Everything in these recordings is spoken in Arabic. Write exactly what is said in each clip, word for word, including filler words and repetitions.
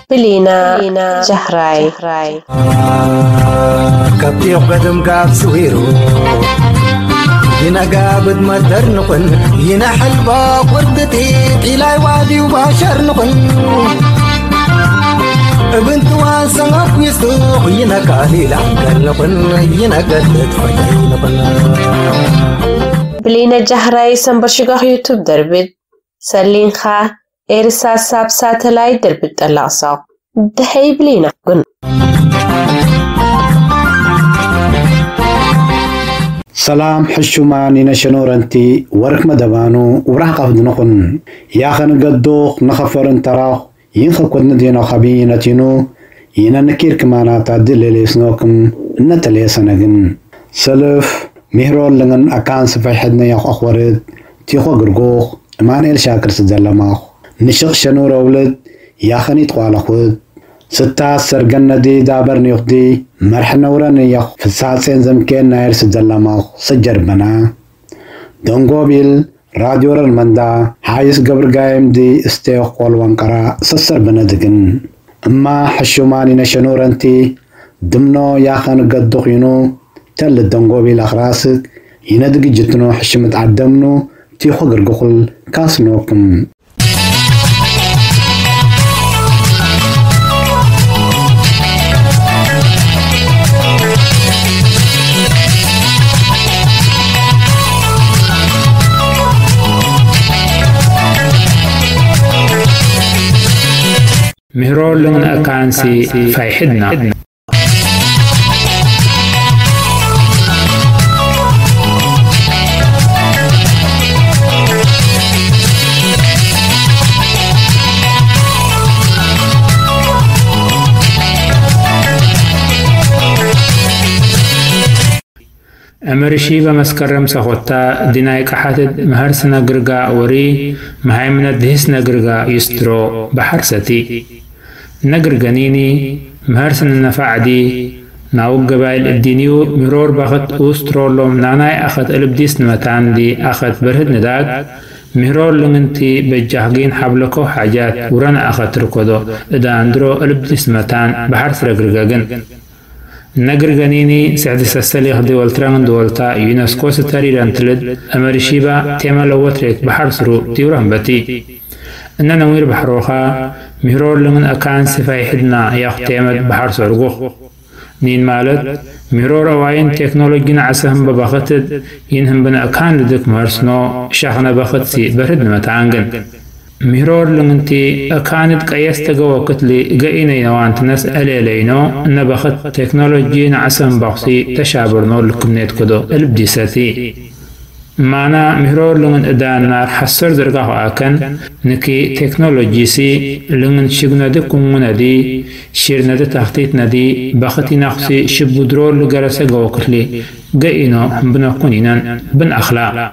بلينا جهراي كبتي قدم قاب سويرو هنا قابد مدر نقن هنا حلبا قردتي إلاي وادي وباشر نقن بنت وانسان قويستو هنا قالي لعقل نقن هنا قدت فجاي نقن بلينا جهراي سنبرشقاق يوتيوب دربد سلين خا إرسال ساب ساتلايت دربد اللاصاق دهي بلينا قن سلام حشوماني نشنورنتي ورك مدبانو وراق أفدنقن ياخن قدوق نخفرن تراخ ينخ قدنا دينا خبينتينو ينا نكير كمانا تعدل ليسنوكم نتليسنغن سلف مهرول لغن أكان سفايحدنا ياخ أخورد تيخو قرقوخ مانيل شاكر سدلماخ نشق شنور أولد ياخني تقوال خود ستا سرقن دي دابر نيخدي مرحنا وران يخ فساد سين زمكين ناير سدلماخ سجر بنا دونغو بيل راديو رمندا حايس قبر قايم دي استيخ قول وانقرا سسر بندقن اما حشوماني نشنورنتي دمنو ياخن قدوخ ينو تل الدونغو بيل اخراسك يندق جتنو حشمت عدمنو تيخو قرقوخل كاسنوكم مهرول لون أكانسي فايحدنا أمرشي بمسكرم سخوتا ديناي كحاتد مهرسنا قرقا وري مهيمنا دهس نقرقا يسترو بحرستي نقرقانيني مهرسنا النفع دي ناو قبائل الدينيو مرور بخت أوسترولوم ناناي أخت ألبديس نمتان دي أخت برهد نداك مهرور لننتي بجاهقين حبلكو حاجات ورنا أخت ركودو إذا أندرو ألبديس نمتان بحرس رقرقاقن نقرقانيني سعد سستليخ دولتران دولتا يونسكو ستاري رانتلد أمريشيبا تيما لوتريك بحر سرو ديوران باتي إننا نوير بحروخا مهرور لمن أكان سفاي حدنا ياخ تيمد بحر سرقوخ نين مالت مهرور أواين تكنولوجينا عسهم بباختد ينهم بنا أكان لدك مهرسنو شاخنا باختسي برد متعانقن مهرور لنتي أكانت قيست جوكت لي جئنا نوانت نسأل لينو نبخت تكنولوجيا عسم بحثي تشابرنو لكمنيت كدو البديساتي معنا مهرور لمن أدانا حسر درجة أكن نكي تكنولوجي سي لمن شغنا دي كمونا دي شيرنا دي تخطيط ندي بختي نقصي شبودرور لجرس جوكت لي جئنا بنكونينا بن أخلاق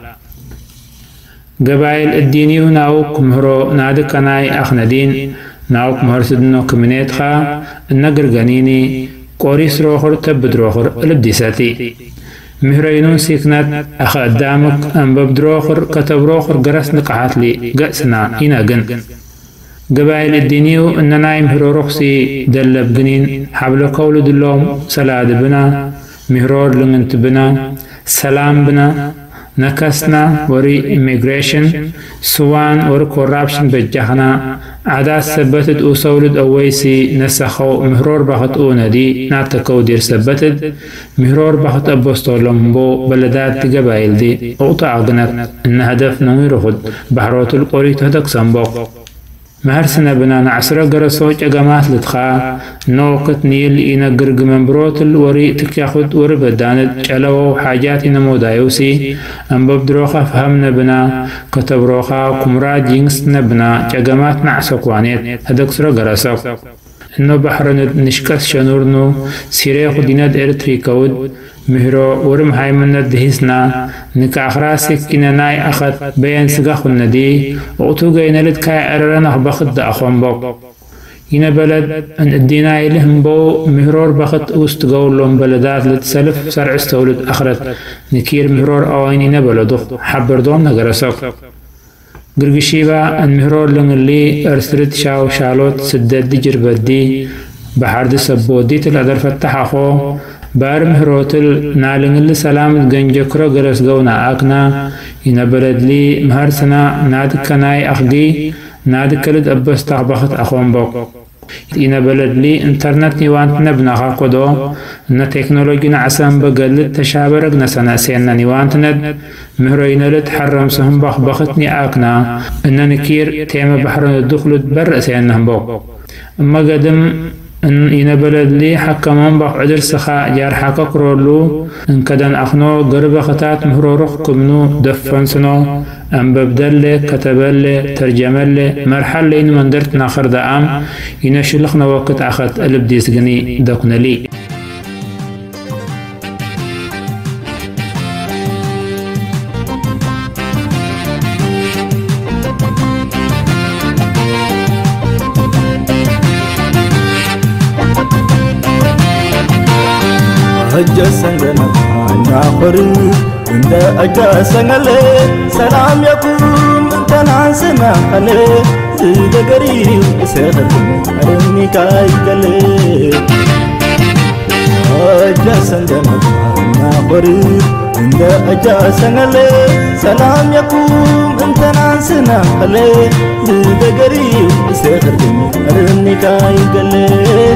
قبائل الدينيو ناوك مهرو نادك ناي أخندين ناوك مهر سدنو كمينيت خا النقر غنيني قوريس روخر تبد روخر البديساتي مهرينون سيكنات أخ قدامك أنبب دروخر كتب روخر قرس نقعات لي قأسنا إنا قن قبائل الدينيو إننا مهرو رخصي دلب قنين حبل قول دلوم سلاد بنا مهرور لننت بنا سلام بنا نكسنا وري immigration سوان ور corruption بجهنا عدا سبتت أوسولد أويسي نسخو مهرور بخط أوندي ناتكو دير سبتت مهرور بخط أبوستولمبو بلدات قبائل دي أوطع أغنت إن هدف نوير خد بحروت القري تهدك سنبوك مهرسنا بنانا عسرا قرصوش أقامات لتخا نوقت نيل إنا قرق من بروتل وري تكياخد وربدانت جلوو حاجات نمو دايوسي أنبب دروخا فهمنا بنا كتب روخا كمرا جينس نبنا أقامات نعسوكوانيت هدك سرا قرصوك إنو بحرن نشكس شنورنو سيريخو ديناد إرتري كود مهرو ورم هايمنا دهيسنا نكا أخراسك كنا ناي أخد بيان سقاخو الندي وقتو غينا لدكاي أررنا بخد دا أخوان بوك ينا بلد أن الديناي لهم بو مهرور بخد أوست قولهم بلدات لتسلف سرع استولد أخرت نكير مهرور أويني نبلدو حبر دوم نقرسوك قرقشيبا المهرور لنغلي أرسلت شاو شالوت سدد دي جربدي بحرد سبودي تلقدر فتح أخو بار مهروتل نالنغل سلام جنجكرو غرس غونا أكنا إنا بلدلي مهرسنا ناد كناي أخدي ناد كلد أبس تغبخت أخوان بوك إنا بلدلي انترنت نيوانت نبنا قدو إن تكنولوجي نعسان بقلد تشابرق نسنا سينا نيوانت ند مهروين لد حرم سهم بخ بختني آكنا إن نكير تيم بحرن الدخلت بر سينهم بوك أما قدم إن إنا بلدلي حكمان بخ عدر سخاء جار حقا قرولو إن كدن أخنو قرب خطات مهرورخ كمنو دفن سنو أم ببدل كتبل ترجمل مرحل إن من درت ناخر دعام إنا شلخنا وقت أخذ ألب ديسقني دقنا لي هجا سنجنا عنا خري عند أجا سنجلي سلام يكون انت ناسنا خلي زيد قريب سيخدم أرمي كاي قلي هجا سنجنا عنا خري عند أجا سنجلي سلام يكون انت ناسنا خلي زيد قريب سيخدم أرمي كاي قلي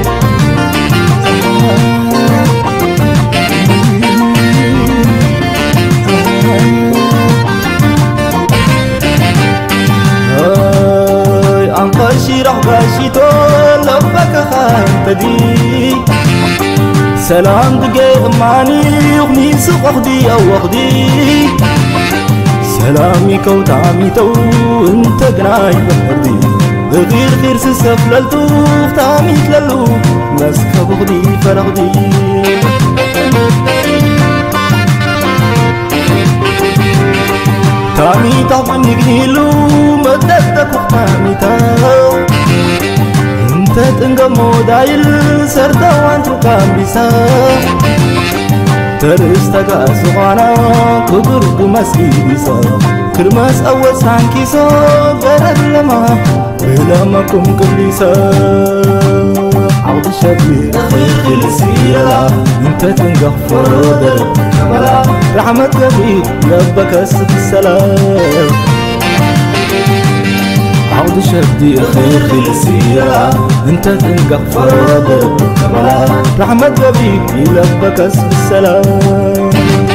أنقاشي رحباشي طول لبك خانتدي سلام دقيق ماني أغني سوق أخدي أو أخدي سلامي كوتامي تو انت قناي بحردي غير غير سسف للتوف تامي تللو مسك بغدي فرغدي تامي طبعا نقنيلو مددك وقتامي تاو انت تنقمو دايل سرطا وانتو كان بيسا ترستك أسوانا كبرق مسكي بيسا كرماس أول سانكيسا غرد لما بلا كم كبليسا عوض الشبير خير السيرة انت تنقفر درب كملا رحمة قبيل لبك السب السلام عوض الشبير خير خير السيرة انت تنقفر درب كملا رحمة قبيل لبك السب السلام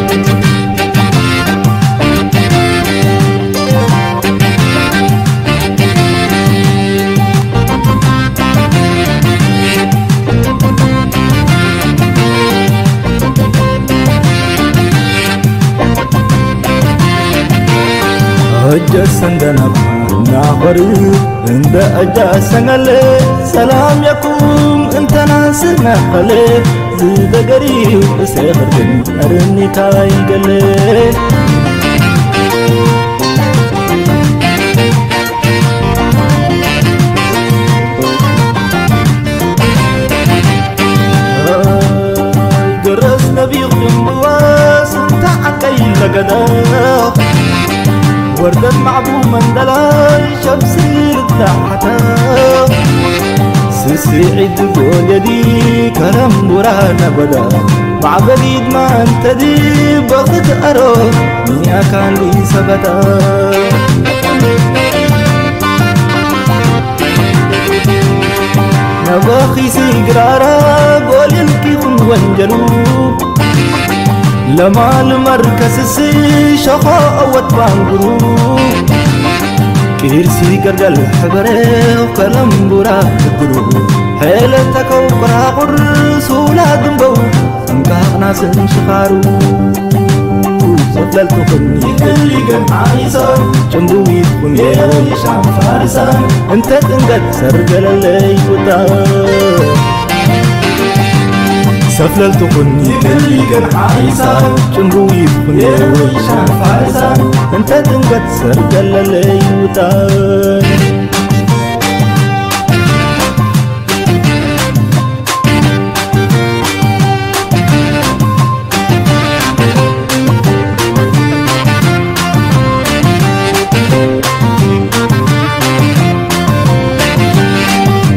هجا سندنا ناخري عند أجا سنغلي سلام يكون انت ناصرنا خلي زيد قريب سيخرجن أرني كاي قلي قرص نبي بواس انت عكي لقدا وردت معبو من دلاي شمسي لتحتا سيسي عيد قول يدي كلام برانا بدا مع بديد ما انت دي بغد أرو ميا كان لي سبتا نباخي سيقرارا قول يلكي وانجلو لما المركز سي شخاء واتبانقرو كيرسي قرقل حبره وكلام برا قدرو حيلتك وقرا قرسولا دنبو انقاق ناس شخارو سفلل تخني كلي قن عايزا جنبو يتكون يا شام فارسا انت تنقد سرقل اللي يوتا سفلل تخني كلي قن عايزا جنبو يتكون يا شام فارسا انت تنقد سرقل اللي يوتا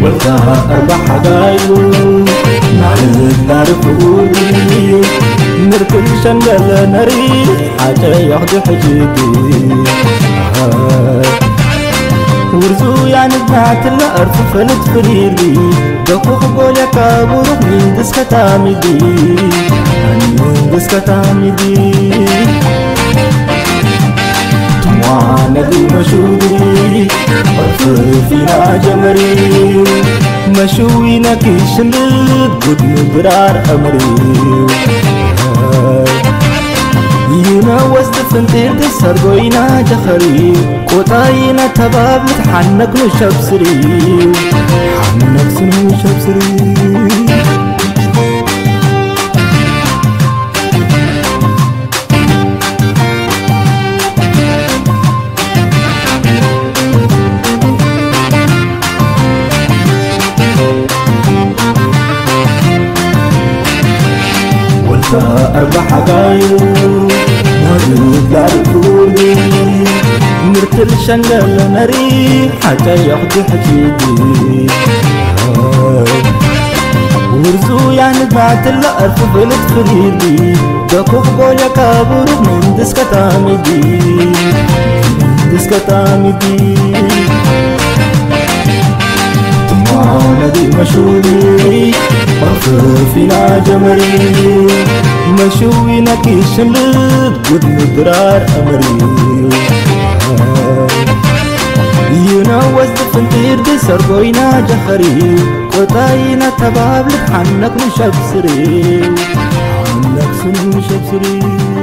والكا أربع حقايو نعرف نعرف قولي نركل شنقل نري حاجة ياخدو حجيدي ورزو يعني بنعت الأرض فلت فريري دقوق قولي كابوروك من دسكة تامدي من دسكة تامدي تموانا دي مشوري أرفر فينا جمري مشوينا كيشنرد قد مبرار أمري ينا وسط فنتير تسر قوينا جخري قطاينا تباب متحنك نشب سري حنك سنو شب سري أربع حقايو نرد لاركولي نرتل شنقل نري حتى ياخدو حجيدي ورزو يعني بعت الأرض بلد خريدي دقوق قولي كابور من دسكة تامدي من دسكة تامدي تمانا دي مشوري أرفر فينا جمري مشوينا كيشنلد قد مدرار أمري ينا وزد فنتير دي سرقوينا جخري قطاينا تباب لتحنك نشب سري حنك سنو شب سري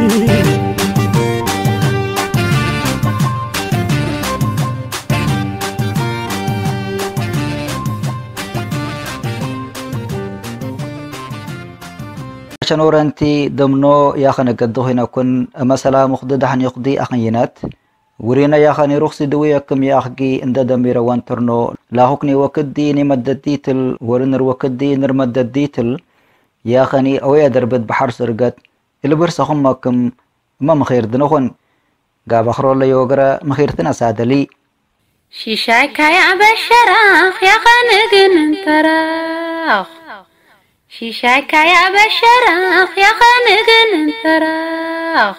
شنورنتي دمنو يا خنا قدو هنا كن مثلا مخدد حن يقضي أخينات ورينا يا خاني رخص دوية كم يا أخي إندا دمير وانترنو لا هكني وكدي نمدديتل ورنر وكدي نرمدديتل يا خاني أويا دربت بحر سرقت اللي برسخهم ماكم ما مخير دنوخن قاب أخرو الله يوغرا مخيرتنا سادلي شيشاك يا بشراخ يا خانقن انتراخ شيشاك يا بشراخ يا خانقن انتراخ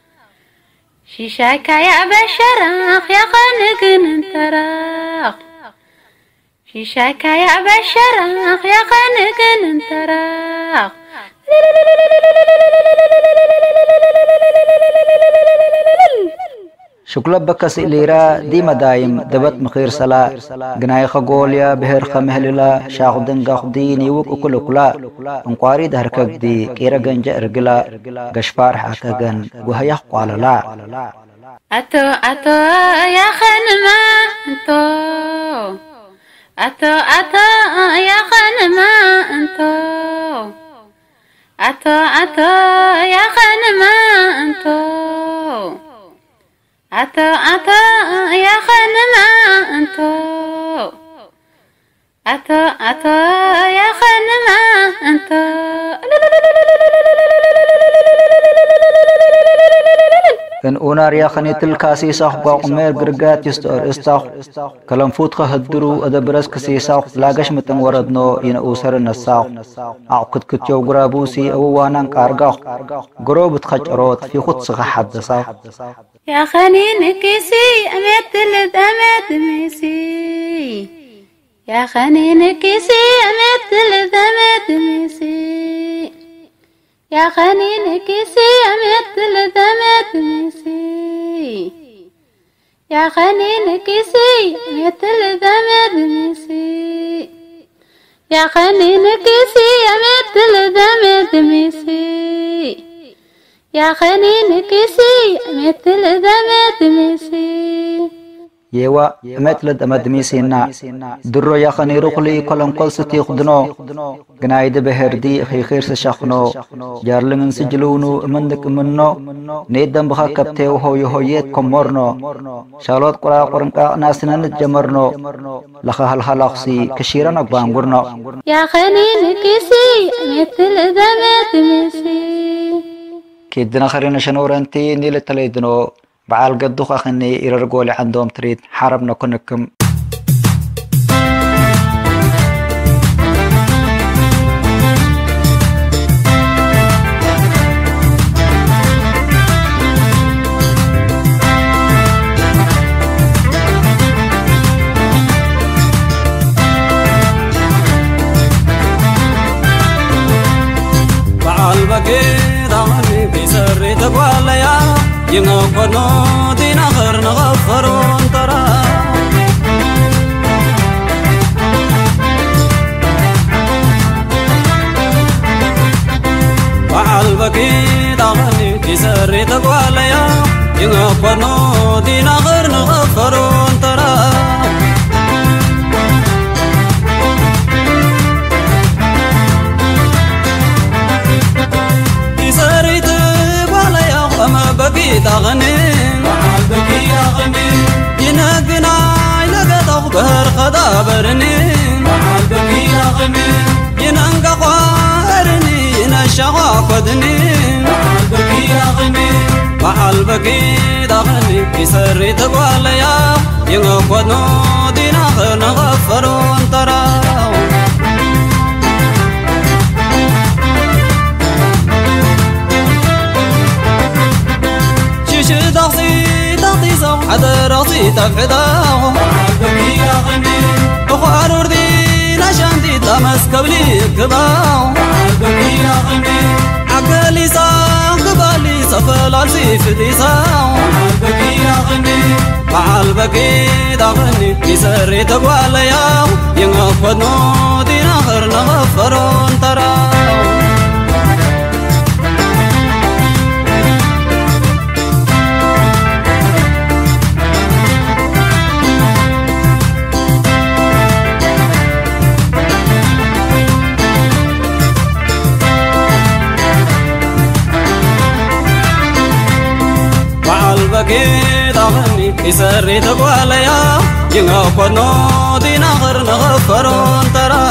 شيشاك يا بشراخ يا خانقن انتراخ شيشاك يا بشراخ يا خانقن انتراخ شكلا بكس إليرا ديما دايم دبت مخير سلا جناي خقوليا بهر خمهللا شاخدن قاخدين يوك أكل أكلا انقاري دهركك دي كيرا جنجا إرقلا قشبار حاكاقن وهيخ قوالا لا أتو أتو يا خنما أنتو أتو أتو يا خنما أنتو أتو أتو يا خنما أنتو أتو أتو يا خنما أنتو أتو أتو يا خنما أنتو كان أونار يا خني تلكاسي صاح باقمير قرقات يستور استاخ كلام فوت خهدرو أدبرس كسي صاح لاقش متن وردنو ين أوسر النساخ أعقد كتيو قرابوسي أو وانان كارقاخ قروب تخجروت في خد صغح حد صاح يا خني نكيسي أميت لد أميت ميسي يا خني نكيسي أميت لد أميت ميسي يا خني نكيسي أميت لد أميت ميسي يا خني نكيسي أميت لد أميت ميسي يا خني نكيسي أميت لد أميت ميسي يا خني نكيسي أميت لد أميت ميسي يوا مثل دمدميسينا درو يا خني رقلي كلام كل ستي خدنو جنايد بهردي خي خير سشخنو جارلن سجلونو منك منو نيدم بخا كبته وهو يهويت كمرنو شالوت قرا قرنقا ناسنا نجمرنو لخا هل هلاخسي كشيرنا بانغورنو يا خني نكيسي مثل دمدميسي كيدنا خرينا شنورنتي نيل تليدنو بعال قدوخ أخني إررقولي عندهم تريد حربنا كنكم تقواليا ينقضنو دين آخر نغفرون ترى وعالبكي داغني تسري تقواليا ينقضنو دين آخر نغفرون ترى تسري تقواليا وما بكي داغني وعالبكي داغني ينقنا لقد أخبر خدابرني وعالبكي داغني ينقى قوارني ينشغى قدني وعالبكي داغني وعالبكي داغني يسري تقواليا ينقضنو دين آخر نغفرون ترى شيش دغسي دغسي صو حدا راسي تفعداو وعالبكي داغني أخوار وردي نشانتي تمس قبلي كباو وعالبكي داغني عقلي ساق قبالي سفلال سيفتي ساو وعالبكي داغني وعالبكي داغني يسري تقواليا ينقضنو دين آخر نغفرون تراو وعالبكي داغني يسري تقواليا ينقضنو دين آخر نغفرون ترى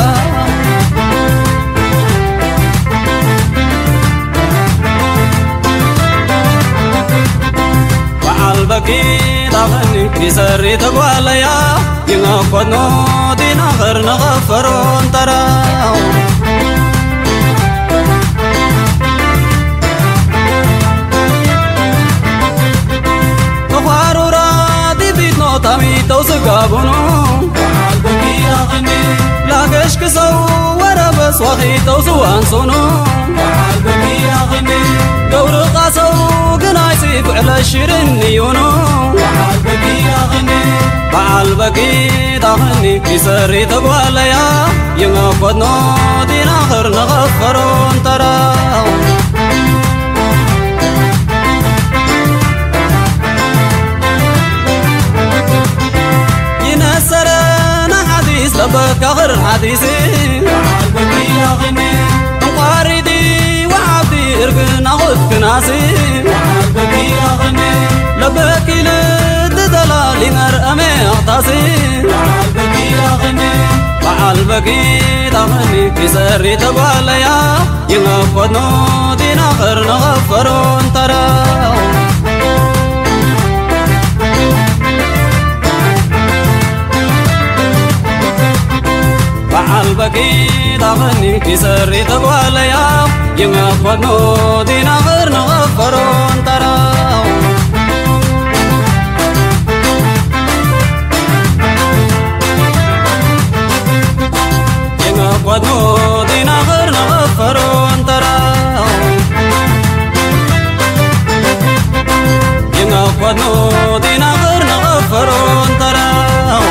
وعالبكي داغني يسري تقواليا ينقضنو دين آخر نغفرون ترى تامي توسقابونو وعالبكي داغني لاقش كسو ورا بس وخي توسو انسونو وعالبكي داغني دور قاسو قنايسي فعل الشرنيونو وعالبكي داغني وعالبكي داغني يسري تقواليا ينقضنو دين آخر نغفرون تراو ينسرنا حديث لبك آخر حديثي وعالبكي داغني مقاردي وعبدي ارقنا غد ناسي وعالبكي داغني لبك لد دلالي مرأمي اغتاسي وعالبكي داغني وعالبكي داغني يسري تقواليا ينقضنو دين آخر نغفرون تراو وعالبكي داغني يسري تقواليا ينقضنو دين آخر نغفرون تراو ينقضنو دين آخر نغفرون تراو ينقضنو دين آخر نغفرون تراو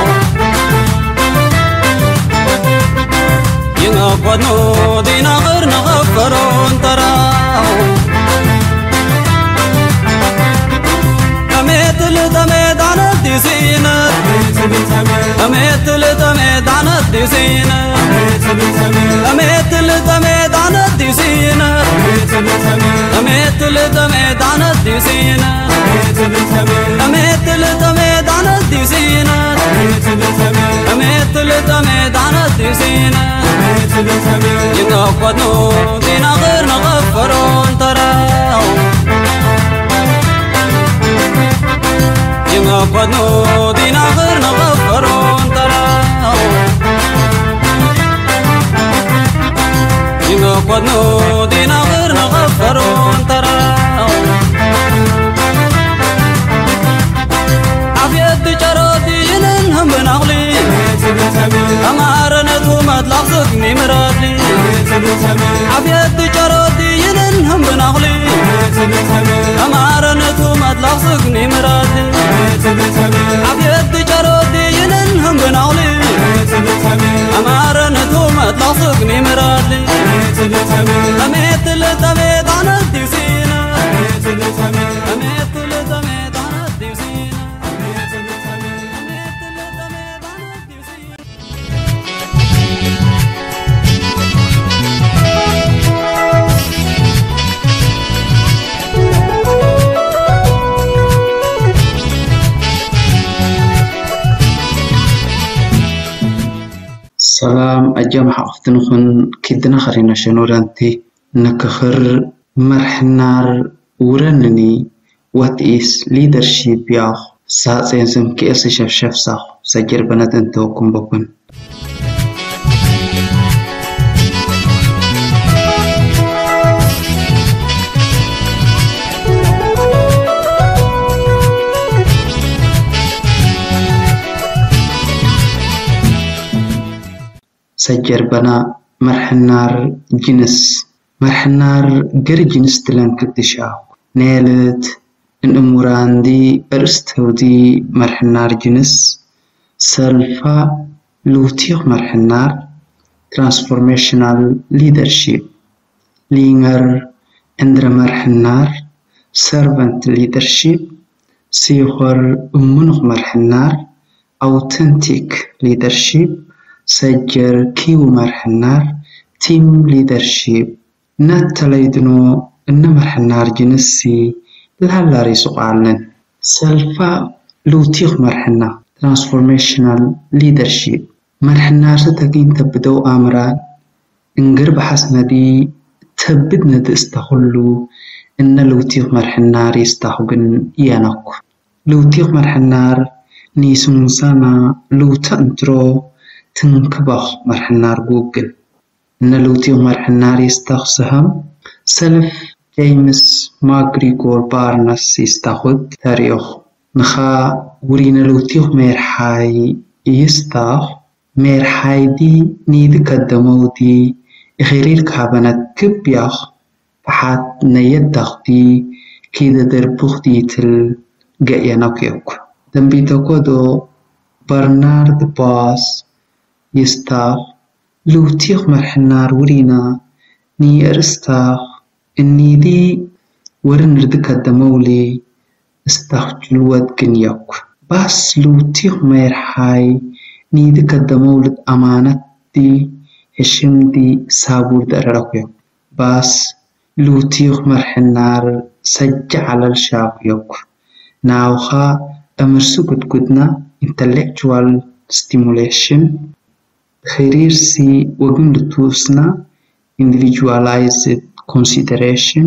ينقضنو دين آخر نغفرون تراو أميت لتميت عن الديسينة أميت لتميت عن الديسينة أميت لتميت عن الديسينة أميت لتميت عن الديسينة أميت لتميت عن الديسينة أميت لتميت عن الديسينة ينقضنو دين آخر نغفرون تراو ينقضنو دين آخر نغفرون تراو ينقضنو دين آخر نغفرون تراو عفيت جراتي ينهم بنغلي أمارنتو مطلقتني مراتلي عفيت جراتي ينهم بنغلي أمارنتو مطلق سقني مرادي عبيد جرودي يننهم بنعلي أمارنتو مطلق سقني مرادي أميت لتميت عن الديسينا أميت لتميت عن الديسينا سلام أجمع أختنخن كدنا خرينا شنورانتي نكخر مرحنار ورنني what is leadership ياخ ساسين سم كيس شف شف صح سجر بنات انتوكم بكون سجر بنا مرحنار جنس مرحنار جر جنس تلان كدشاو نالت إن أموران دي أرستو دي مرحنار جنس سلفا لوتيق مرحنار transformational leadership لينغر اندر مرحنار servant leadership سيخور أمونغ مرحنار authentic leadership سجر كيو مرحنار team leadership نتلايدنو إن مرحنار جنسي لهلا ريسو قالن سلفا لوتيخ مرحنا transformational leadership مرحنار ستاقين تبدو آمران انقرب حسنا دي تبدنا دي استخلو إن لوتيخ مرحنار يستخبن يانك لوتيخ مرحنار نيسون سانا لوتا انترو تنكبخ مرحنار جوجل إن لوتيخ مرحنار يستخسهم سلف جيمس ماغريغور بارنس يستخد تاريخ نخا ورينا لوتيخ ميرحاي يستخ ميرحاي دي نيد قدمو دي غيرير كابنات كبيخ بحات نيدخ دي كيدا دربوخ دي تل جايانك يوك دنبيتو كودو برنارد باس يستخ لوتيخ مرحنار ورينا ني ارستخ إني دي ورنردك الدمولي استخجلوات جنيوك بس لوتيخ ميرحاي نيدك الدمولد أمانت دي هشم دي سابور دررقيوك بس لوتيخ مرحنار سجع على الشاق يوك ناوخا أمرسو قد قدنا intellectual stimulation خيرير سي وقم لتوسنا individualized consideration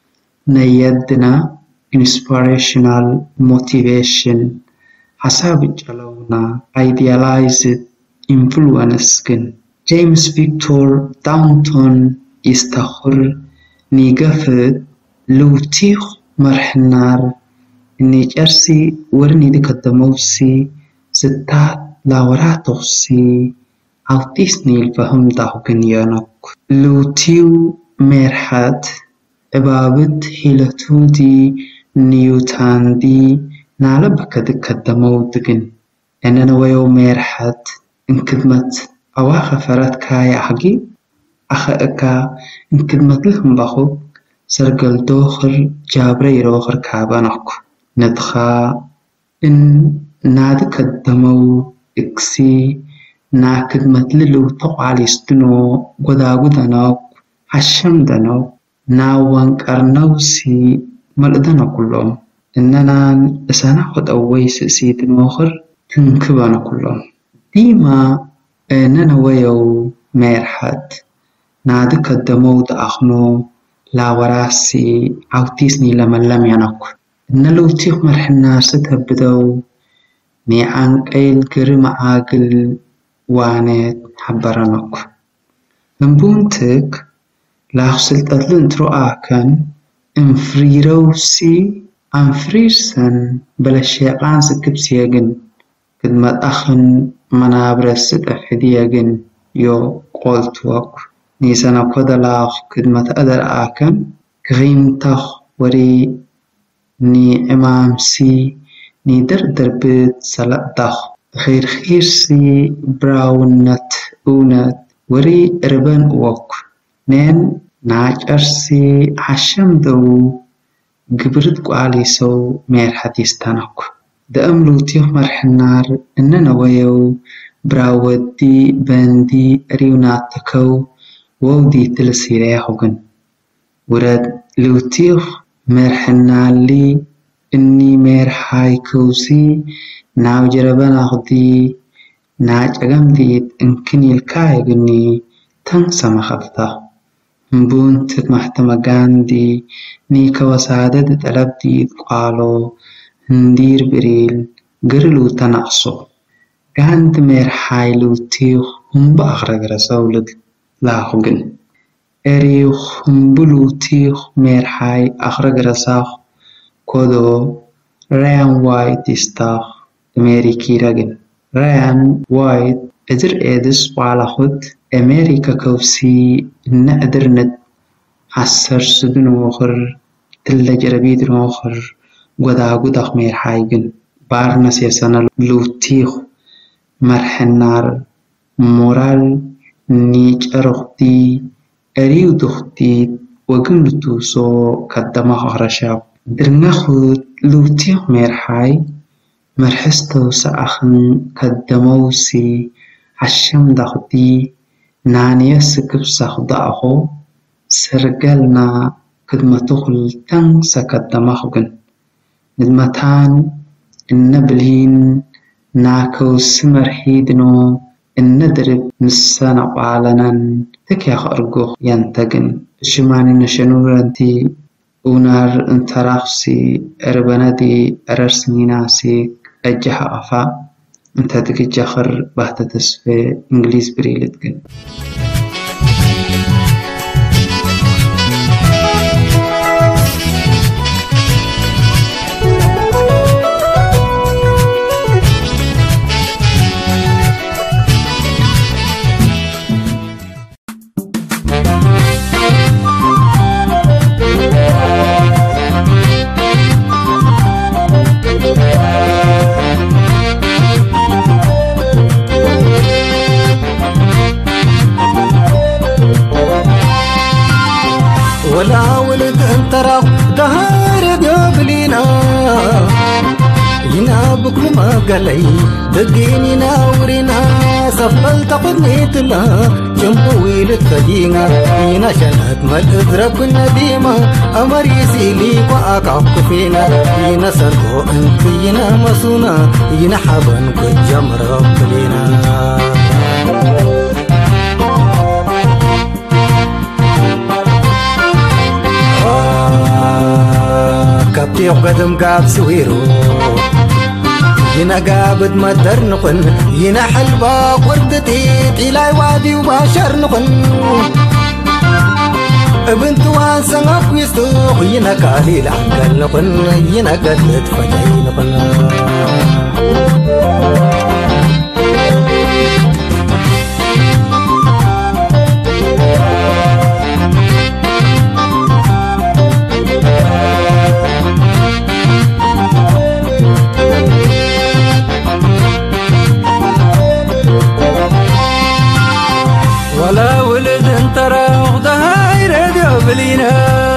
نيدنا inspirational motivation حساب جلونا idealized influence كن جيمس فيكتور داونتون يستخر نيقفد لوتيخ مرحنار نيجرسي ورني دي قدموسي ستات لاوراتوسي عوتيسني الفهم داو كنيانك لوتيو ميرحات إبابت هيلتو دي نيوتان دي نالبك دي قدمو دقن إننا ويو ميرحات انكدمت أواخ فرات كايا حقي أخا إكا انكدمت لهم بخو سرقل دوخر جابري روخر كابانك ندخا إن ناد قدمو إكسي ناكد متللو تقعالي استنو قدا قدا نوك عشم دنو ناوان كارنوسي ملدنا كلهم إننا إسانا خد أويس سيد موخر تنكبانا كلهم ديما إننا ويو ميرحد نادك الدمو دأخنو لا وراسي عوتيسني لمن لم ينك إن لو تيخ مرحنا ستهبدو نيعان قيل قرم عاقل وانت حبرنك نبونتك لاخسل تطلن ترؤاكن انفريروسي انفريرسن بلا شيقان سكبسياجن كدما أخن منابرس تفحدياجن يو قولتوك نيسانا قد لاخ كدما تقدر آكن كغيم تخ وري ني إمامسي ني دردر بيت سلقدخ خير خير سي براونت أونت وري إربان أوك نين ناج أرسي عشم دو قبرد قوالي سو مير حديستانك دأم لوتيخ مرحنار إننا ويو براودي باندي ريوناتكو وودي تلسيريحوغن ورد لوتيخ مرحنالي إني مير حايكوسي ناو جربان أخدي ناج أغم ديت إنكني الكايغني تنسى مخفتا مبون تتمحتما غاندي نيكا وسادة تلب ديت قالو هندير بريل قرلو تنقصو غاند مير حايلو تيخ هم بأغرق رسولد لاخوغن إريخ هم بلو تيخ مير حاي أغرق رساخ كودو ريان وايت استاخ أمريكي رجل ريان وايت إدر إدس وعلى خد أمريكا كوسي نقدر ند عسر سدن وخر تلا جربيد وخر ودا قدخ مير حايجن بارنا سيسانا لوتيخ مرحنار مورال نيج أرختي أريو دختي وقملتو سو كدما أغرشاب درنخو لوتيخ مير حاي مرحستو سأخن كدموسي عشم دخدي نانيا سكب سخداخو سرقلنا كدما تخل تن سكدمخوغن ندمتان النبلين ناكو سمرحيدنو الندرب نسانا قالنا تكيخ أرقوخ ينتقن شماني نشنورانتي ونار انتراخسي اربندي ارسنيناسي اجها افا انت تكجخر بحث تسفي انجليز بريلتكن ولا ولد انترى دهار قبلنا ينا بكل ما قلي دقيني ناورنا سفل تقدني تلا جنبو ويلد خدينا ينا شنات مال اضرب النديمة امر يسيلي واقعك فينا ينا سرقو انت ينا مسونا ينا حبن كجمر قبلنا كابتي وقدم قاب سويرو ينا قابد مدر نقن ينا حلبا وردتي طيلاي وادي وباشر نقن بنت وانسا نقويستو ينا كالي العقل نقن ينا قدت فجاي نقن ولا ولد انترى وخدها يرد يبلينا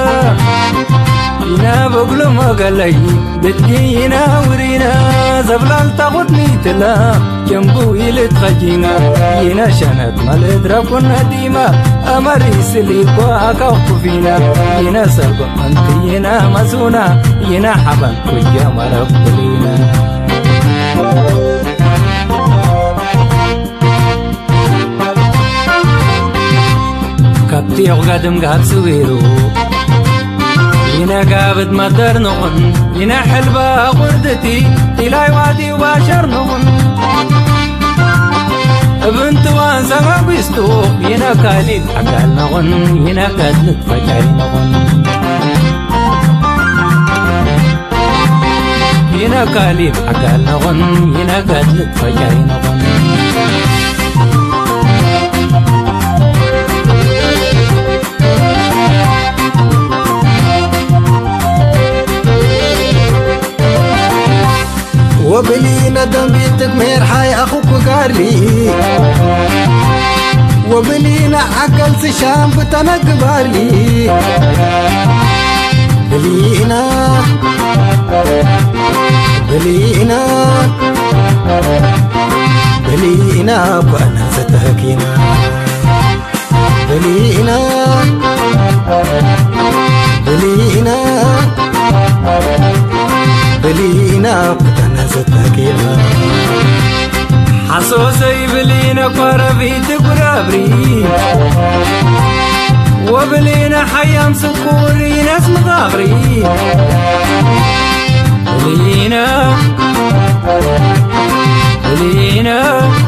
ينا بقول ما قلي بتجينا ورينا زبلال تاخدني تلا جنبو يلد خجينا ينا شنت مال ادركنا ديما امري سليك واقف فينا ينا سرب انت ينا مسونا ينا حبن ويا مرب لينا كابتي وقدم قاب سويرو ينا قابد مدر نغن ينا حلبة وردتي تلاي وادي وباشر نغن بنت وانسا قبستو ينا كاليد حقال نغن ينا قدلت فجعي نغن ينا كاليد حقال نغن ينا قدلت فجعي نغن بلينا عقل سشام بتنقبالي بلينا بلينا بلينا وانا ستهكينا بلينا بلينا بلينا وانا ستهكينا حسوسي بلينا قربي تقربري وبلينا حيام سكوري ناس مغابري بلينا بلينا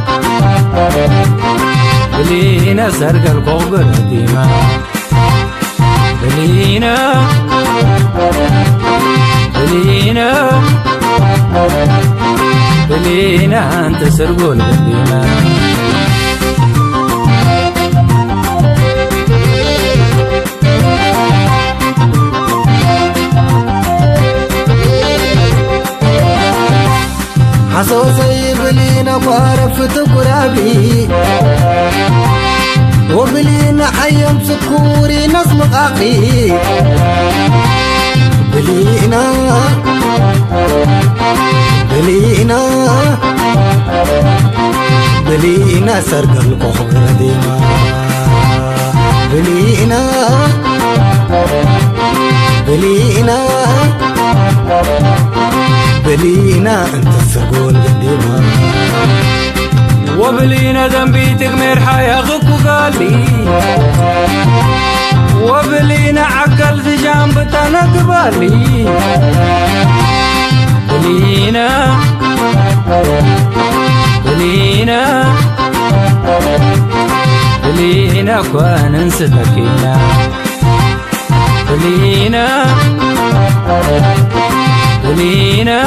بلينا سرق القبر ديما بلينا بلينا بلينا انت سرقوا القديمة حسوسي بلينا وعرفت قرابي وبلينا حيم سكوري نصم قاقي بلينا بلينا بلينا سرق القهر ديما بلينا بلينا بلينا انت السرقول قديما وبلينا ذنبي تغمر حياغك وقالي وبلينا عقل في جنبتنا قبالي بلينا بلينا بلينا كوان انستكينا بلينا بلينا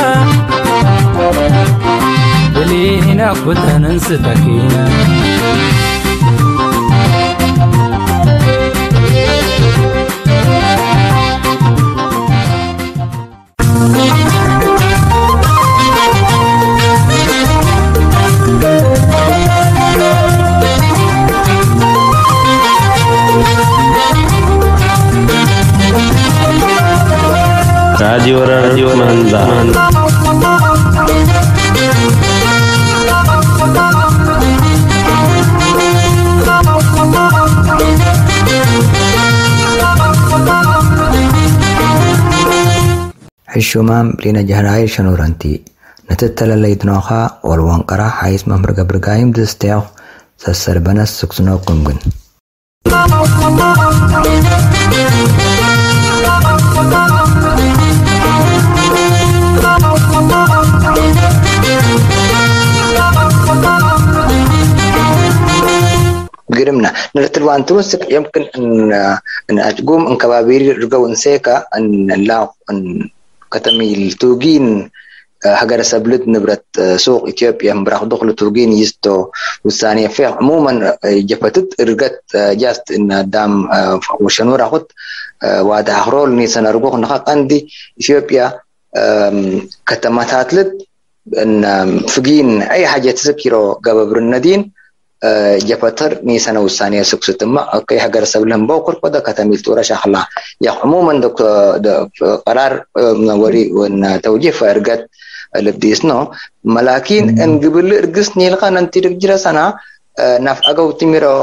بلينا كوان انستكينا Radio Radio Mandan. حشومام لنا جهراي شنورانتي نتتلا ليدنوخا والوانقرا حيث ممرقا برقايم دستيو سسربنا السكسنو قمقن قرمنا نرتل وان توسك يمكن ان ان اتقوم ان كبابير رجو انسيكا ان لا ان كتمي التوجين هجر سبلت نبرت سوق إثيوبيا مبرح دخل توجين يستو والثانية فيه عموما جفتت رجت جاست إن دام وشنورة خد وهذا هرول نيسان رجوع نخاق عندي إثيوبيا كتمات هاتلت إن فجين أي حاجة تذكره قبل الندين جفتر نيسان والثانية سكسة ما أوكي هجر سبلهم بوكر كذا كتمي التورة شخلا يا عموما دك قرار نوري وإن توجيه فرجت لبديسنو ملاكين ان قبل ارقص نيلقا ننتي رجرا سنة ناف اقو تميرو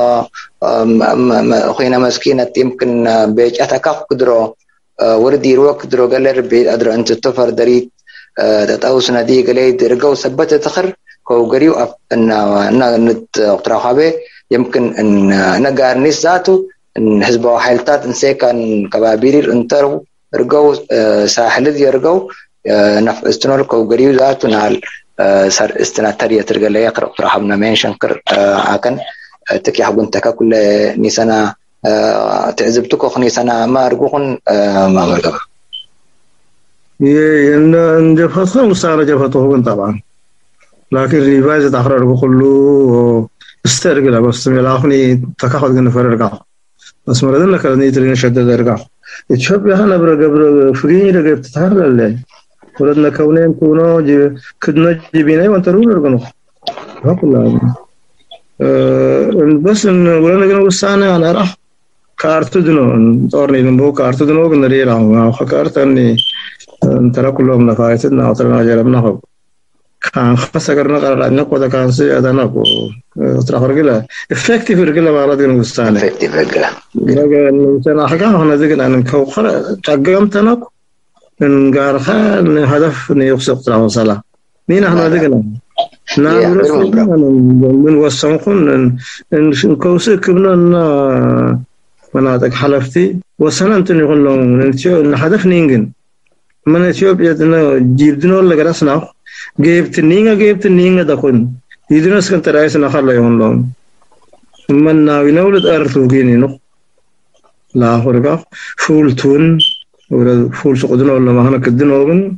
خوينا مسكينة يمكن بيج اتاكاف قدرو وردي رو قدرو قلر بيد ادرو انت تفر دريد تتاوس نادي قليد رقو سبت تخر كو قريو ان نت اقتراحا بي يمكن ان نقار نيس ذاتو ان حزبو حيلتات انسيكا كبابيرير انترو رقو ساحل دي رقو نف استنور كو قريب ذاته نال سر استناترية ترجع لي يقرأ رحمنا مين شنكر عكن تكي حبون تكا كل نيسانا تعزبتكو خني سنة ما أرجوكن ما مرجع. يه إن جفته مستعار جفته طبعا لكن ريفايز تأخر كله استرجع بس ملاخني تكا خد جن فرقع بس مردنا كلني ترين شدة درجع يشوف يهنا برجع برجع فريني رجع بتتحرك الليل ولدنا كونين كونو جي كدنا جيبيني وانت رول رجنو هاكل بس إن ولا نقول وسانة أنا راح كارتو دنو طورني نبو كارتو دنو كنري راهو خكرت إني ترى كلهم نفايتنا وترى جربنا خب كان خاصة كرنا قررنا كودا كان سي أدانا كو ترى فرقلا effective فرقلا ما راد نقول وسانة effective فرقلا لكن أنا حكاه هنا ذيك أنا كوخر تجمع تناك إن قارخا إن هدف نيوسق ترى وصلا مين هنا ذيك أنا نعم رسول من وسامكم إن إن كوسك كنا مناطق حلفتي وسنة تنقول لهم إن شو إن هدف نينجن من شو بيجنا جيبنا ولا جرسنا جيبت نينجا جيبت نينجا دكون يدنا سكن ترايس نخلى يهون لهم من ناوينا ولد أرثوجيني نو لا هرقا فول تون ولا فول سقدنا ولا ما هنا كدنا وبن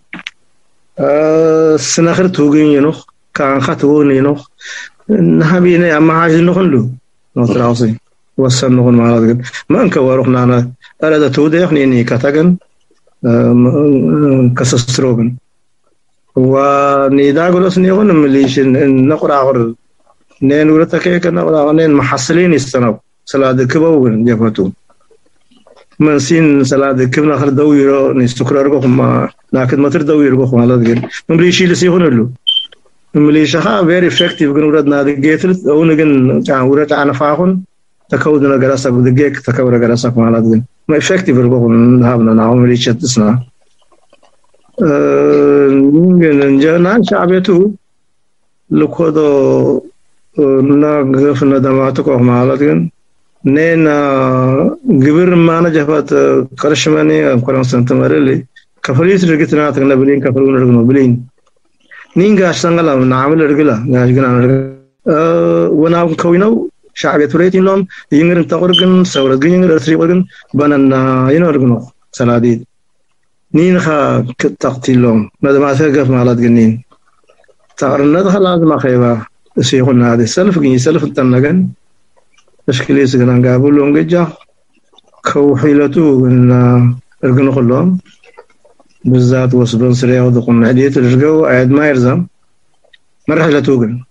سناخر توجيني نو كان خطوني نو نحبينا أما عايز نخلو نطلعوسي وصل نخل معنا ما أنك وروحنا أنا أراد تودي إحنا إني كتاجن كسستروجن ونيدا قلنا سنيقول مليش نقرأ عور نين ولا تكيك نقرأ نين محصلين السنة سلاد كباوين جفتو من سين سلاد كبنا خر دويرو نستقرار كم لكن ما تردوير كم على ذلك مليش اللي سيهون له مليش ها very effective قلنا ردنا دقيقة أو نجن كان ورد عن فاهم تكودنا جراسك بدقيق تكود جراسك على ذلك ما effective ربكم هذا نعم مليش تسمع نجن جنا شعبيته لكودو ناقف ندماتك وهم على ذلك نينا قبر ما نجفت كرشماني أمكران سنتمرلي كفريس رجعتنا تكنا بلين كفرون رجعنا بلين نينجا أشتغل نعمل رجلا ناجنا رجلا وناو كوينو شعبية تريتين لهم ينقرن تقرقن سورقن ينقرن تريبقن بننا ينورقنو سلاديد نين خا تقتيل لهم ندم أثقف مالات جنين تقرن ندخل لازم أخيبا سيقولنا هذا سلف جني سلف التنجن تشكيلي سكان قابل لهم جا كوحيلته إن رجعنا كلهم بالذات وسبن سريع ودقون عديت الرجو عاد ما يرزم مرحلة توجن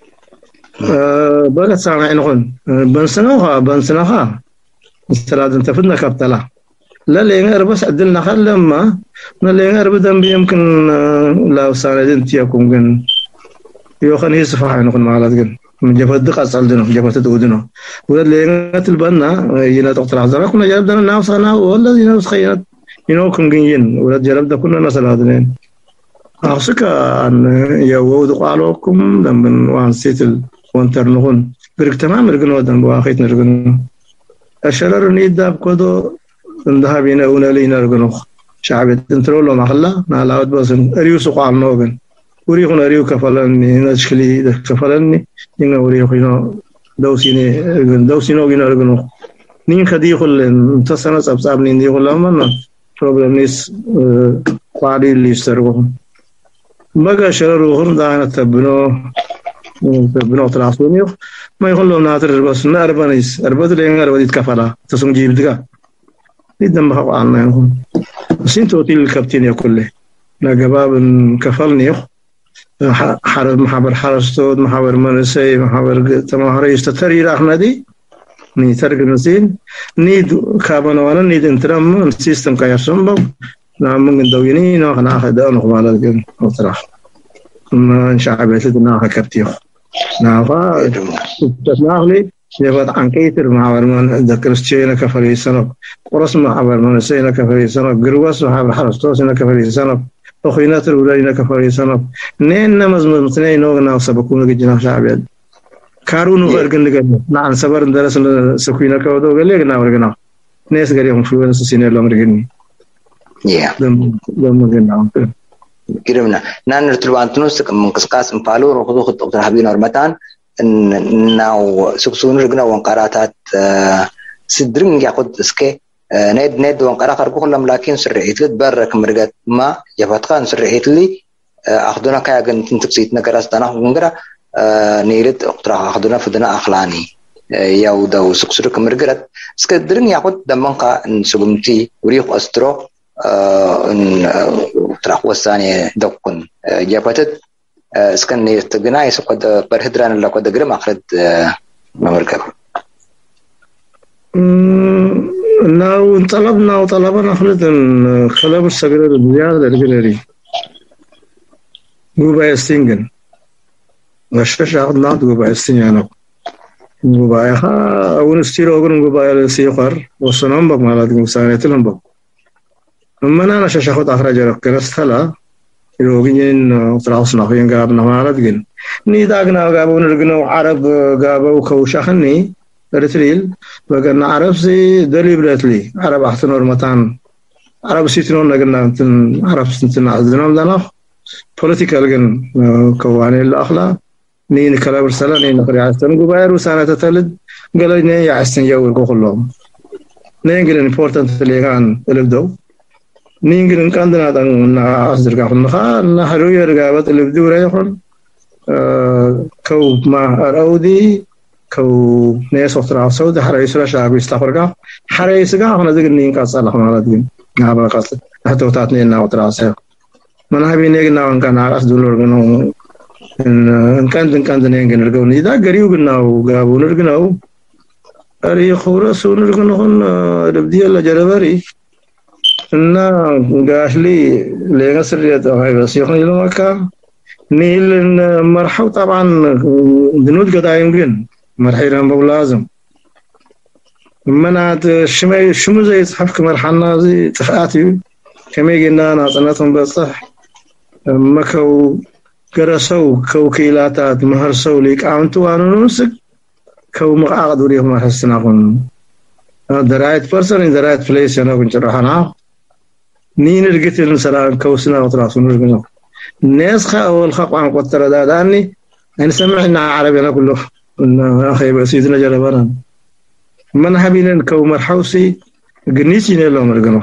أه بقت سامع نقول بنسنوها بنسنوها الثلاث انت فدنا كابتلا لا لين بس عدلنا خل لما ما لين بدم بيمكن لا ساندين تياكم جن يوخن يصفح نقول معلات جن من جفت دقة صلدنا جفت تودنا ولا لين تلبنا ينا تقطع عذرا كنا جربنا ناس أنا ولا ينا خيرات ينو كنجين ولا جرب ده كنا نسأل هذين أحسك أن يوود قالوكم دم وان سيتل وانترنهون برك تمام رجنا دم واخيت نرجنا الشرر نيدا بكودو عندها بينا ونا لينا رجنا شعب تنترولو محلا نالاود بسن أريو سقال نوجن وريخون أريو كفلني نشكلي ده كفلني ينا وريخ ينا دوسيني دوسينو جينا رجنا نين خدي خلنا تصنع سبساب نين دي خلنا منا problem is قاري اللي يسترقهم بقى شرروهم دعنا تبنو تبنو تلاصونيو ما يقول لهم ناتر بس ناربانيس أربعة لين أربعة يتكفلا تسون جيب دقة يدم بحق عنا ينهم سين توتيل الكابتن يقول لا جباب كفلني حرب محبر حرستود محبر منسي محبر تمهري يستتري رحنا دي ني ترجمسين نيد كابنا وانا نيد انترام سيستم كياسمبو نعم من دويني ناخ ناخ دانو على الجن وطرح ما شعبيت ناخ كرتيو ناخ تسمعني يبغى عن كيتر مع ورمان ذكرستينا كفري سنة قرص مع ورمان سينا كفري سنة جرواس وحاب حرستوسنا كفري سنة أخينات الولاينا كفري سنة نين نمز مثنين نوغنا وسبكونا جنا شعبيت كارونو أرجن لقنا نعم سبر درس سكينة كودو قال لي قلنا ورجنا ناس قريهم فلوس سينير لهم رجني يا لم لم رجنا كرمنا نان نرتلوان تنوس من قسقاس مفالو رخدو خد دكتور حبيب نورمتان إن ناو سكسون رجنا وانقاراتات سدرين ياخد اسكي نيد نيد وانقارا خربو كلهم لكن سرعيت برك مرجت ما يفتقان سرعيت لي أخذنا كيا جن تنتقسيت نكراس تنا هونغرا نيرت اقتراح أخذنا فدنا أخلاني ياو داو سكسر كمرجرت سكدرين ياخد دمانقا إن سبمتي وريق أسترو إن اقتراح وساني دقن جابتت سكن نيرت جناي سقد برهدران اللي قد جرم أخرد مركب ناو طلبنا وطلبنا خلتن خلاب السجرة الزيادة الجريري قوبا يستنجن غشش أخذ ناط قوبا يستنجانو قوبا يخا ونستيرو أقول قوبا يسيقر وصنم بق مالات مسانة تلهم أما أنا شش أخذ أخرج ركنستلا يروجين تراوسنا خين قاب نمارات جن نيداقنا قابو نرجنو عرب قابو كوشخني رتريل وكان عرب سي دليبرتلي عرب أحسن متان عرب سيتنون نجنا تن عرب سنتنا عزنا دنا political جن كواني الأخلاق نين كلام رسالة نين نقرأ عستن قبائل وسنة تتلد قالوا نين يعستن يوم كلهم نين قلنا important اللي كان البدو نين قلنا كان دنا دنا عصر كافن خا نهروي رجعت البدو رايحون كو ما أرودي كو ناس أخرى سود حريص لا شعب يستفرقا حريص كا هنا ذكر نين كاسل خنا لدين نعم كاسل حتى وتاتني ناو تراسه من هبي نيجي ناو كان عارف دولار كانوا إن كان كان نين كان رجعوا نيدا قريب كناو جابوا نرجعوا أري خورا سون نرجعوا هون ربدي الله جرباري إن قاشلي لينا سرية هاي بس يخون يلوم كا نيل مرحو طبعا دنود قدايم يمكن مرحيران بولازم منات شمي شمو زي يصحف مرحنا زي تفاتي كما قلنا ناطناتهم بالصح مكو قرسو كو كيلاتات مهرسو ليك عمتو أنا نمسك كو مقاعد وريهم أحسنا كن the right person in the right place أنا كنت رحنا نين رجعت السلام كو سنا وتراسون رجعنا الناس خا أول خاق عن قطر داداني أنا سمعنا عربي أنا كله أخي بسيطنا جربنا من حبينا كو مرحوسي قنيتي نلهم رجعنا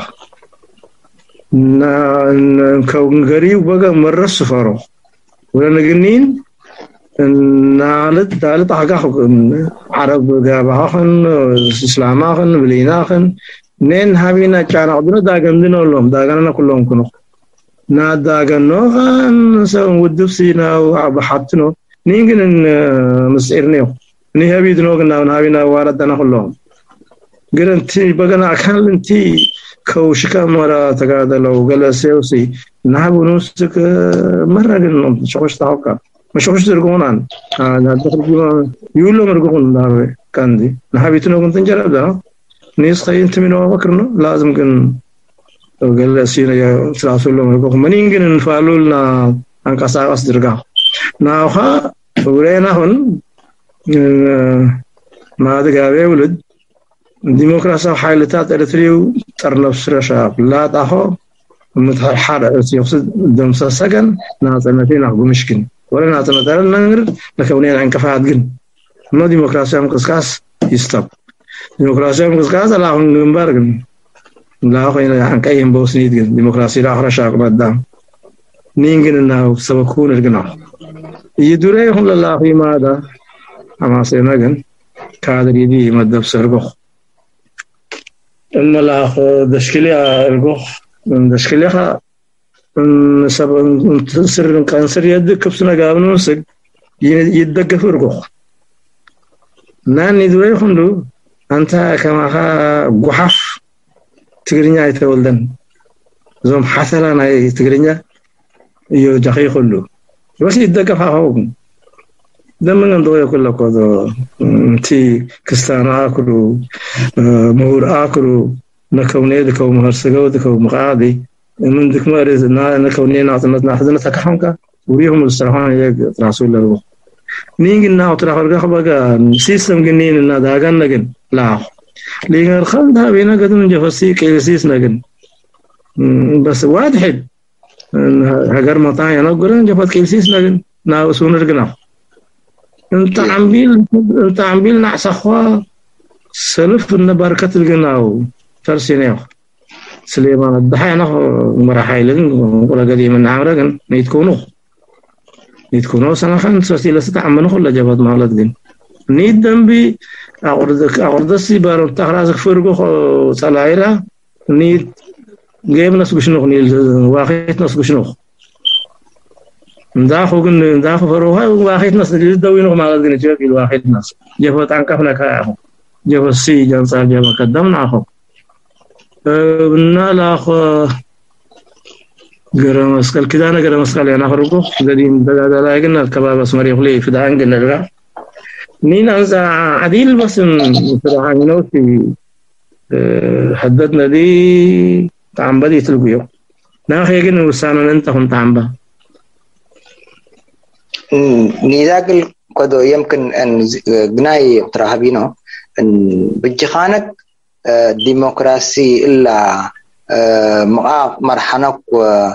نا كو غريب بقى مرة سفارو ولا جنين نالت دالت حقا عرب جابهن إسلامهن بلينهن نين هابينا كان عبدنا داعندنا لهم داعنا كلهم كنوا نا داعنا سو ودفسينا وعبحتنا نيجي مسيرنيو نهابي دنوغنا ونهابينا واردنا كلهم قرنتي بقنا أكلنتي كوشكا مرة تقعد لو قال سيوسي نحب نوسك مرة قلنا شوش تاوكا مش شوش ترقونان أنا دخل يقولوا مرقون دارو كاندي نحب يتنوغن تنجرب ده نيس خاين تمينو وكرنا لازم كن قال سينا يا سلاسل مرقون منين كن نفعلولنا أنك ساقس درقا ناوها ورينا هون ما دقاوي ولد ديمقراطية حالتات إريتريا ترنب سرشاب لا تأخذ متحرر يقصد دم سكن ناتنا أقول مشكل ولا ناتنا ترى نعير لكونين عن كفاءة جن ما ديمقراطية مكسكاس يستب ديمقراطية مكسكاس لا هم جنبارجن لا هو عن كأيهم بوسنيد جن ديمقراطية آخر شاق بدام نيجن إنه سبكون الجناح يدوريهم لله في ماذا أما سيناجن كادر يدي مدب سرقه إن لا دشكليها الجوخ دشكليها سب سر كانسر يد كبسنا قابلنا نسق يدق في الجوخ نان يدوي خندو أنت كما ها جحف تقرنيا يتولدن زوم حثلا تقرنيا يو جاكي خلو بس يدق في هاوم دمنا ندوي كل كذا تي كستانا أكلو مهور أكلو نكوني دكوا مهرسجوا دكوا مقعدي من دك ما رز نا نكوني نعطنا نحدنا تكحمك وريهم الصراحة يج رسول الله نيجي نعطي رخر خبرك سيستم جنين إن داعن نجن لا لين الخل ده بينا قدم جفسي كيسيس نجن بس واحد هجر مطاعي أنا قرن جفت كيسيس نجن نا سونر جنا أنت عمبيل أنت عمبيل نعسخوا سلف إن بركة الجناو ترسينه سليمان الضحية أنا مرحيلين ولا قديم من عمرجن نيتكونوا نيتكونوا سنة خمسة سلسلة ستعملوا كل جبهة مالت جن نيت دمبي أقرد أقرد السيبار تخرج فرقه سلايرة نيت جيب ناس بشنو نيل واحد ناس بشنو نداخو قلنا نداخو فروها واحد ناس اللي دوينو ما قدنا جاكي الواحد ناس جفو تانكفنا كاهو جفو السي جان صار جفو قدمنا أخو بنا لاخو قرا مسكال كده أنا قرا مسكال أنا خرجو قديم ده ده لا قلنا الكباب اسمري خلي في ده قلنا لا نين أنزع عديل بس صراحة نوتي حددنا دي تعم بدي تلقيه ناخي قلنا وسانا أنت هم تعم نيزاقل قدو يمكن أن جناي ترهبينه أن بجخانك ديمقراسي إلا مرحنك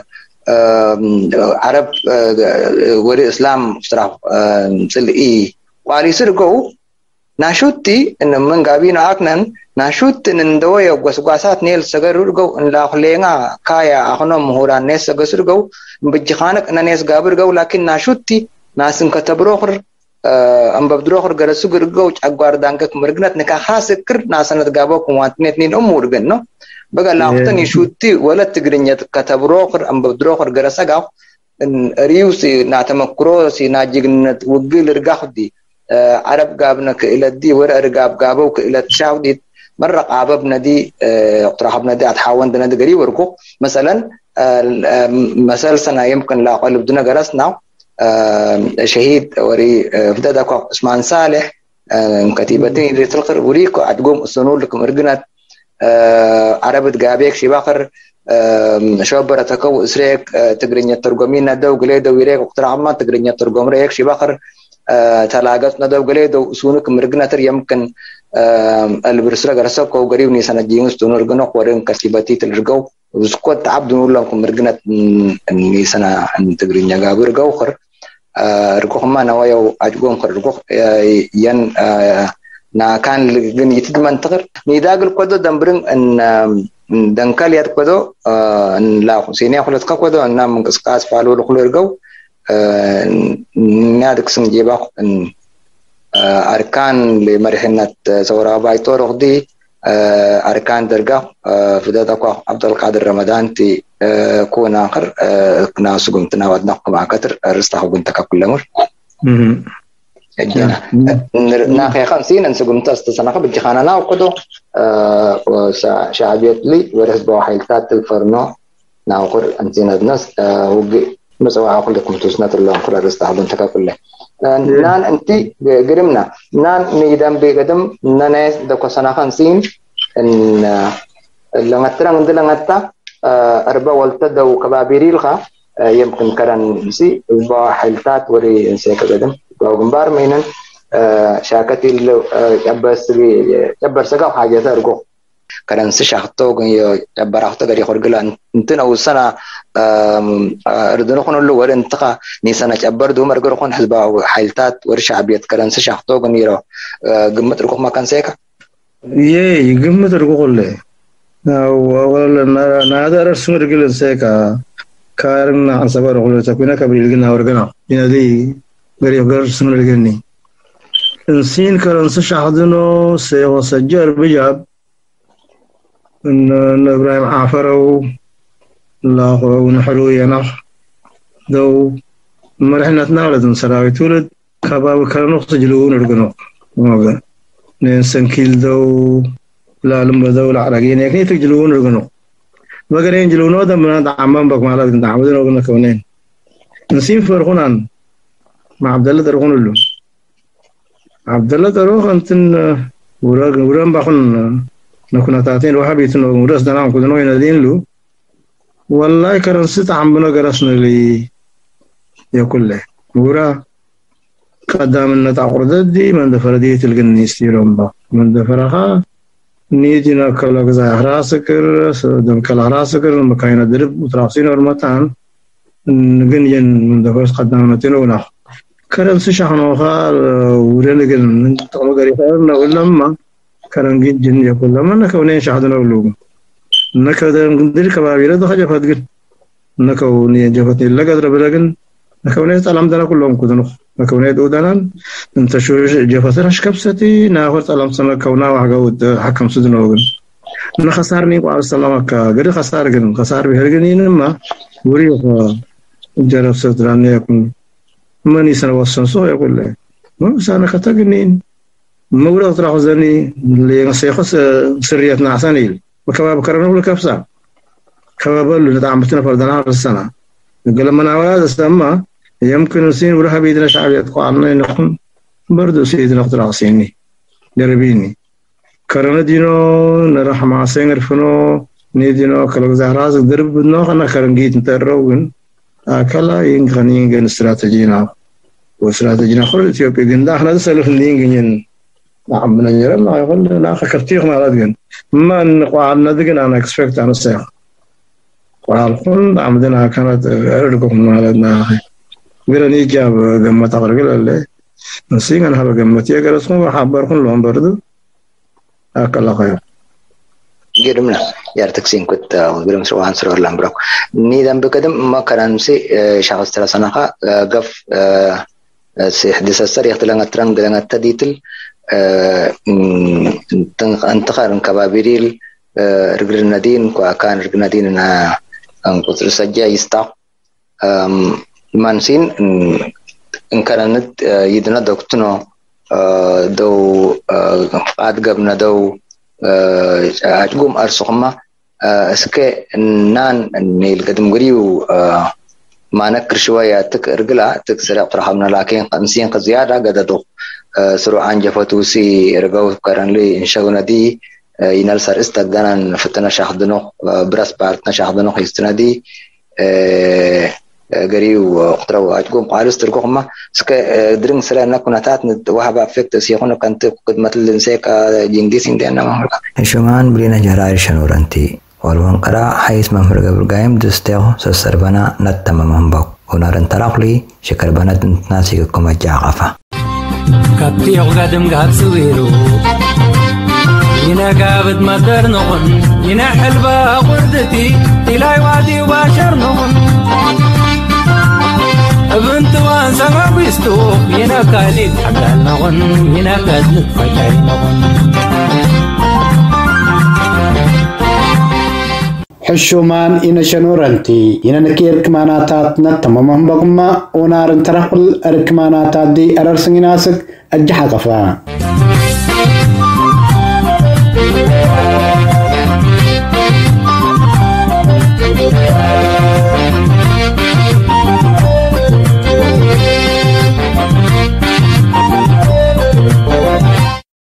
عرب وري إسلام صراحة مثل إيه وعلي سرقو ناشوتي إن من قابين عقنا ناشوت إن دوية وقاسات نيل سجررقو إن لا خلينا كايا أخنا مهوران ناس سجررقو بجخانك إن ناس قابرقو لكن ناشوتي ناسن كتبروخر أم ببدروخر جرسو جرجو أقوار دانك مرجنات نكا خاص كر ناسن تجابو كوانتني اثنين أمور جنّو بقى لاختني شوتي ولا تجرني كتبروخر أم ببدروخر جرسا جاو إن ريوسي ناتمكروسي ناجيجن وجيل رجاخدي عرب جابنا كإلى دي ورا رجاب جابو كإلى تشاودي مرة عبابنا دي اقتراحنا دي أتحاول دنا دقري وركو مثلا مثلا سنة يمكن لا قلب دنا جرسنا شهيد وري فدادك عثمان صالح كتيبتين اللي تلقر وريكو عتقوم الصنور لكم ارجنات عربت جابيك شباخر شوبرة تكو اسريك تقرين يترجمين ندو قليدو ويريك اقتراح ما تقرين يترجم ريك شباخر تلاقت ندو قليدو سونك مرجناتر يمكن البرسرة جرسك وقريب نيسان الجينس تنور جنوق ورين كتيبتي تلرجو وسكوت عبد نور لكم مرجنات نيسان تقرين يجابر جوخر ركوخ ما نوايا أجقوم خرجوخ ين نا كان لجن يتدمن تغر نيداقل قدو دمبرن أن دنكاليات قدو أن لا سينيا خلت قدو أن نام قسقاس فالو لخلو رجو نادك سنجيبا أن أركان لمرحلة زورا بايتور غدي أركان درجة فداتكوا عبد القادر رمضان تي كون آخر كنا سقوم تناود نقم عكتر رستحو بنتك كل مر. جنا ناخي خمسين نسقوم تستسناق بجخانا لا وقدو وشعبيت لي ورث بواحيلتات الفرنو ناقر أنتين الناس وجي مسوا عقل لكم توسنات الله آخر رستحو بنتك كله. نان أنتي قرمنا نان نيدم بقدم نانس دكوا سنة خمسين إن لنغترا عند لنغتا أربعة والتدا وكبابيريل خا يمكن كران سي بحلتات وري إنسان قدم وجنبار مينن شاكتي لو جبرس جبرس كا حاجة ترجو كران سشاختو كن جبراختو غري خرجلا انتنا وسنا أردنا خن اللو ور انتقى نيسنا جبر دو مرجو خن حزب حلتات ورشعبيت كران سشاختو كن يرو قمت ركوب ما كان سيكا يه قمت ركوب كله ولا نادر رسم رجل سيكا كارن عن سبب رجل تكوينا كبريل جنا ورجنا ينادي غريب غير رسم رجلني إنسان كران سشاهدنو سيو سجار بجاب إن إبراهيم عافروا الله ونحروا ينح دو مرحنا تناولد سراوي تولد كباب كرنو سجلون رجنا ما نسن كيل دو لا لما دو العراقيين يكني تجلون رجنا بقرين جلونو ده من دعمان بق مالك دعوة رجنا كونين نسيم فرقونان مع عبد الله درقون له عبد الله دروخ أنتن ورا ورا بخون نكون تعطين وحبي تنو ورس دنام كدنو ينادين له والله كرنسيت عمنا جرسنا لي يقول له ورا قدام النتعقرد دي من دفردية الجن يستيرون با من دفرها نيجينا كلا جزاء راسكر دم كلا راسكر مكاين درب وتراسين ورمتان نجنين من دفرس قدام نتنو كرم سشحنو خال ورنجل من تقول غريبنا ولا ما كرم جن يقول لما نكونين شهدنا ولوم نكذا ندير كبابير ده حاجة فاتقل نكوني جفتني لقدر بلقن نكوني تعلم دنا كلهم كذنو نكوني دودنا انت شو جفتنا شكبستي ناخذ تعلم سنة كونا وحقود حكم سدنا وقن نخسرني وعلى السلامة كغير خسار جن خسار بهرجنين ما وريه جرب ستراني يكون ماني سنة وصنصو يقول لي ما سنة كتاقنين مورا تراخو زاني اللي نسيخص سريتنا عسانيل وكباب كرنا ولا كبسا كباب اللي تعمتنا فردنا في السنة قال لما نعواد السما يمكن نسين ولا بيدنا شعب يتقعنا نكون برضو سيدنا اقتراصيني دربيني كرنا دينو نروح مع سينر فنو نيدينو كلو زهراز درب نو أنا كرنجيت نتروين أكلا ينغني ينغن استراتيجينا واستراتيجينا خل إثيوبيا جندا إحنا نسأله نينغين نعم بنجرب ما يقول لا خكرتيه ما لدين ما نقعد ندقن أنا expect أنا سيا وعالكون عمدنا كانت أرجوكم ما لدنا غيرني جاب جمة تقرقل اللي نسيج أنا هذا جمة تيجي رسمه وحبركم لون برضو أكلا خير جرمنا يارتكسين كنت وبرم سروان سرور لامبرو نيدم بقدم ما كان سي شخص ترى سنها قف سي حدث السريع تلنا ترند تلنا تديتل انتقال كبابيريل رجل الندين كان رجل الندين أنا أنقطر سجى يستاق مانسين إن كانت يدنا دكتور دو قاد قبنا دو أجوم أرسقما اسكي نان نيل قدم قريو ما نكر شوية تك رجلا تك سرع طرحنا لكن خمسين قزيادة قددو سروعان جفتوسي رجعوا كرن لي إن شاء دي ينال سر استقدنا فتنا شاهدنا براس بارتنا شاهدنا خيستنا دي قريو قطروا أجوم قارس تركوهما سك درين سلا نكون تات وهذا فكت سيكون كنت قد مثل إنساك جنديس إندينا ما هو شمان بلينا جرار شنورنتي والوان قرا حيث ممرق بالقايم دستيو سسربنا نتمم بق ونارن تراقلي شكر بنات ناسي كما جاغفا كبتي قدم قاب سويرو ينا قابد مدر نغن ينا حلبة وردتي تلاي وادي واشر نغن بنت وان سما بيستو ينا كاليد حبال نغن ينا كادلت فتاي نغن حشومان إن شنورنتي إن نكير كماناتات نتمم بقما ونار ترقل الكماناتات دي أرسنجناسك الجحقفا